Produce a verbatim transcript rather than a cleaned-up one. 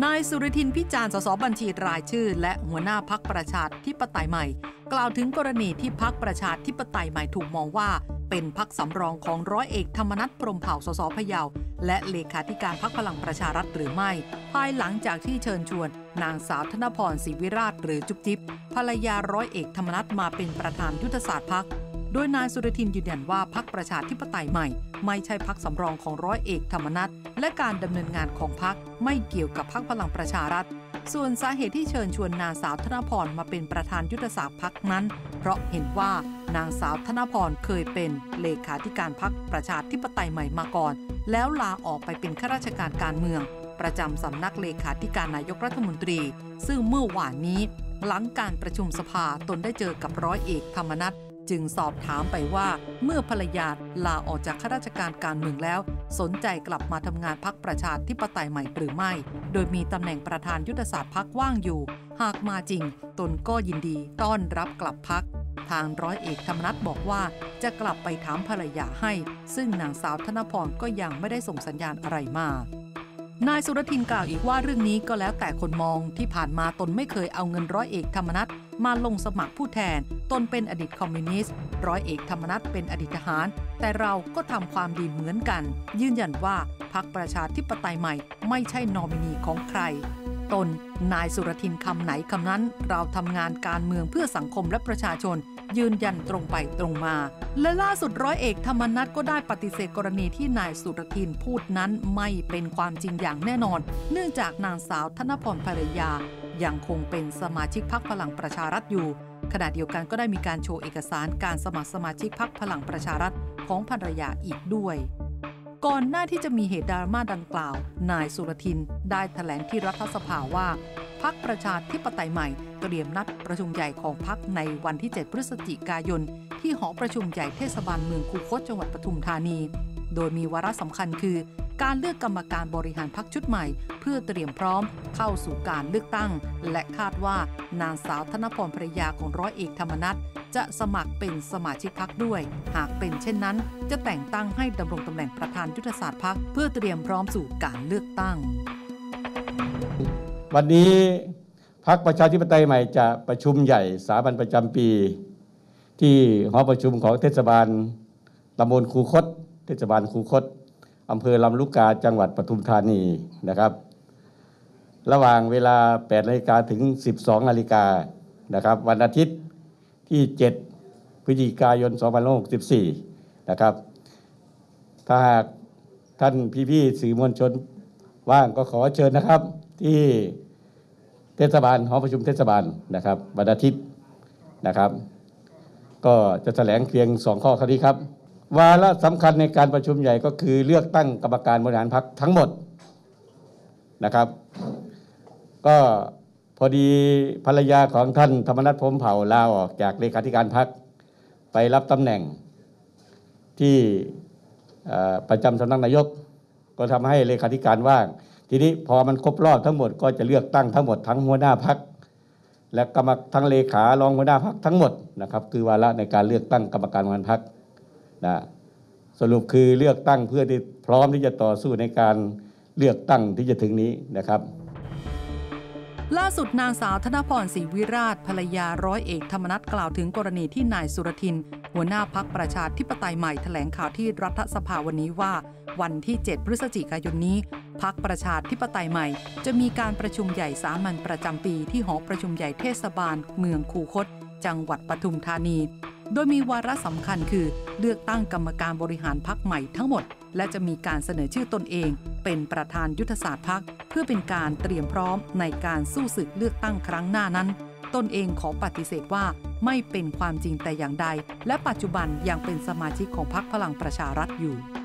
นายสุรทินพิจารณ์สสบัญชีรายชื่อและหัวหน้าพรรคประชาธิปไตยใหม่กล่าวถึงกรณีที่พรรคประชาธิปไตยใหม่ถูกมองว่าเป็นพรรคสำรองของร้อยเอกธรรมนัส พรหมเผ่า สสพะเยาและเลขาธิการพรรคพลังประชารัฐหรือไม่ภายหลังจากที่เชิญชวนนางสาวธนพร ศรีวิราชหรือจุ๊บจิ๊บภรรยาร้อยเอกธรรมนัสมาเป็นประธานยุทธศาสตร์พรรคโดยนายสุรทินยืนยันว่าพรรคประชาธิปไตยใหม่ไม่ใช่พรรคสำรองของร้อยเอกธรรมนัสและการดำเนินงานของพรรคไม่เกี่ยวกับพรรคพลังประชารัฐส่วนสาเหตุที่เชิญชวนนางสาวธนพรมาเป็นประธานยุทธศาสตร์พรรคนั้นเพราะเห็นว่านางสาวธนพรเคยเป็นเลขาธิการพรรคประชาธิปไตยใหม่มาก่อนแล้วลาออกไปเป็นข้าราชการการเมืองประจำสำนักเลขาธิการนายกรัฐมนตรีซึ่งเมื่อวานนี้หลังการประชุมสภาตนได้เจอกับร้อยเอกธรรมนัสจึงสอบถามไปว่าเมื่อภรรยาลาออกจากข้าราชการการเมืองแล้วสนใจกลับมาทำงานพรรคประชาธิปไตยใหม่หรือไม่โดยมีตำแหน่งประธานยุทธศาสตร์พรรคว่างอยู่หากมาจริงตนก็ยินดีต้อนรับกลับพรรคทางร้อยเอกธรรมนัสบอกว่าจะกลับไปถามภรรยาให้ซึ่งนางสาวธนพรก็ยังไม่ได้ส่งสัญญาณอะไรมานายสุรทินกล่าวอีกว่าเรื่องนี้ก็แล้วแต่คนมองที่ผ่านมาตนไม่เคยเอาเงินร้อยเอกธรรมนัสมาลงสมัครผู้แทนตนเป็นอดีตคอมมิวนิสต์ร้อยเอกธรรมนัสเป็นอดีตทหารแต่เราก็ทำความดีเหมือนกันยืนยันว่าพรรคประชาธิปไตยใหม่ไม่ใช่นอมินีของใครตนนายสุรทินคำไหนคำนั้นเราทำงานการเมืองเพื่อสังคมและประชาชนยืนยันตรงไปตรงมาและล่าสุดร้อยเอกธรรมนัสก็ได้ปฏิเสธกรณีที่นายสุรทินพูดนั้นไม่เป็นความจริงอย่างแน่นอนเนื่องจากนางสาวธนพรภรรยายังคงเป็นสมาชิกพรรคพลังประชารัฐอยู่ขณะเดียวกันก็ได้มีการโชว์เอกสารการสมัครสมาชิกพรรคพลังประชารัฐของภรรยาอีกด้วยก่อนหน้าที่จะมีเหตุดราม่าดังกล่าวนายสุรทินได้แถลงที่รัฐสภาว่าพรรคประชาธิปไตยใหม่เตรียมนัดประชุมใหญ่ของพรรคในวันที่เจ็ดพฤศจิกายนที่หอประชุมใหญ่เทศบาลเมืองคูคตจังหวัดปทุมธานีโดยมีวาระสำคัญคือการเลือกกรรมการบริหารพรรคชุดใหม่เพื่อเตรียมพร้อมเข้าสู่การเลือกตั้งและคาดว่านางสาวธนพรภรรยาของร้อยเอกธรรมนัสจะสมัครเป็นสมาชิกพรรคด้วยหากเป็นเช่นนั้นจะแต่งตั้งให้ดำรงตำแหน่งประธานยุทธศาสตร์พรรคเพื่อเตรียมพร้อมสู่การเลือกตั้งวันนี้พรรคประชาธิปไตยใหม่จะประชุมใหญ่สามัญประจำปีที่หอประชุมของเทศบาลตำบลคูคตเทศบาลคูคตอำเภอลำลูกกาจังหวัดปทุมธานีนะครับระหว่างเวลา แปดนาฬิกา ถึง สิบสองนาฬิกานะครับวันอาทิตย์ที่ เจ็ดพฤศจิกายน สองพันห้าร้อยหกสิบสี่นะครับถ้าหากท่านพี่ๆสื่อมวลชนว่างก็ขอเชิญนะครับที่เทศบาลหอประชุมเทศบาลนะครับวันอาทิตย์นะครับก็จะแถลงเพียงสองข้อนี้ครับวาระสำคัญในการประชุมใหญ่ก็คือเลือกตั้งกรรมการบริหารพรรคทั้งหมดนะครับก็พอดีภรรยาของท่านธรรมนัส พรหมเผ่าลาออกจากเลขาธิการพรรคไปรับตำแหน่งที่ประจำสำนักนายกก็ทำให้เลขาธิการว่างทีนี้พอมันครบรอบทั้งหมดก็จะเลือกตั้งทั้งหมดทั้งหัวหน้าพรรคและกรรมทั้งเลขารองหัวหน้าพรรคทั้งหมดนะครับคือวาระในการเลือกตั้งกรรมการบริหารพรรคนะสรุปคือเลือกตั้งเพื่อที่พร้อมที่จะต่อสู้ในการเลือกตั้งที่จะถึงนี้นะครับล่าสุดนางสาวธนพร ศรีวิราชภรรยาร้อยเอกธรรมนัสกล่าวถึงกรณีที่นายสุรทินหัวหน้าพรรคประชาธิปไตยใหม่แถลงข่าวที่รัฐสภาวันนี้ว่าวันที่เจ็ดพฤศจิกายนนี้พรรคประชาธิปไตยใหม่จะมีการประชุมใหญ่สามัญประจำปีที่หอประชุมใหญ่เทศบาลเมืองคูคตจังหวัดปทุมธานีโดยมีวาระสำคัญคือเลือกตั้งกรรมการบริหารพรรคใหม่ทั้งหมดและจะมีการเสนอชื่อตนเองเป็นประธานยุทธศาสตร์พรรคเพื่อเป็นการเตรียมพร้อมในการสู้ศึกเลือกตั้งครั้งหน้านั้นตนเองขอปฏิเสธว่าไม่เป็นความจริงแต่อย่างใดและปัจจุบันยังเป็นสมาชิกของพรรคพลังประชารัฐอยู่